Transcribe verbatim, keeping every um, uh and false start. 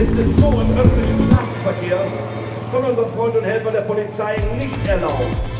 ist es so im öffentlichen Straßenverkehr von unseren Freunden und Helfern der Polizei nicht erlaubt,